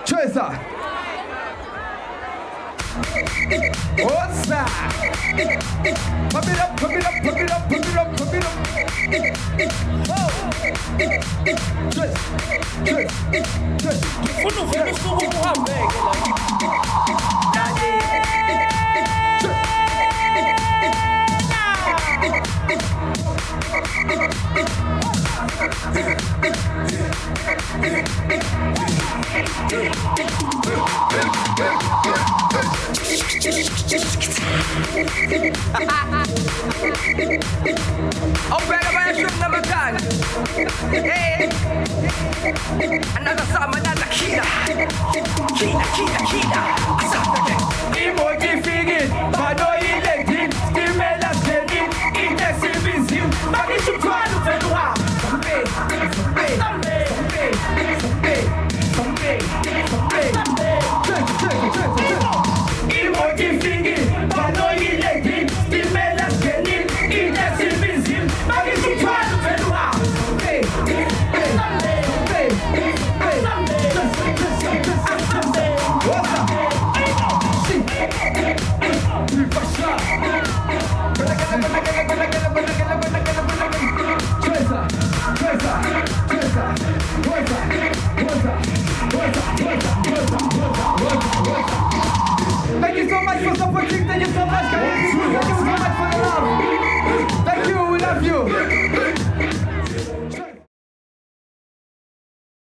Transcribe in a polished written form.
Choice. What's that? Pump it up, pump it up, pump it up, pump it up, pump it up. Oh. Twist, twist, twist. Quando vem isso com a Opera by a shrimp number 10. Hey, another summer than the Kida. Emoji figin, Madoi legend, still melas legend, intensive bizim, Magishu Kwanu Fedua. Someday. Emoji figin, Madoi legend, still melas legend, intensive bizim, Magishu Kwanu Fedua. Thank you so much for supporting. Thank you so much, guys.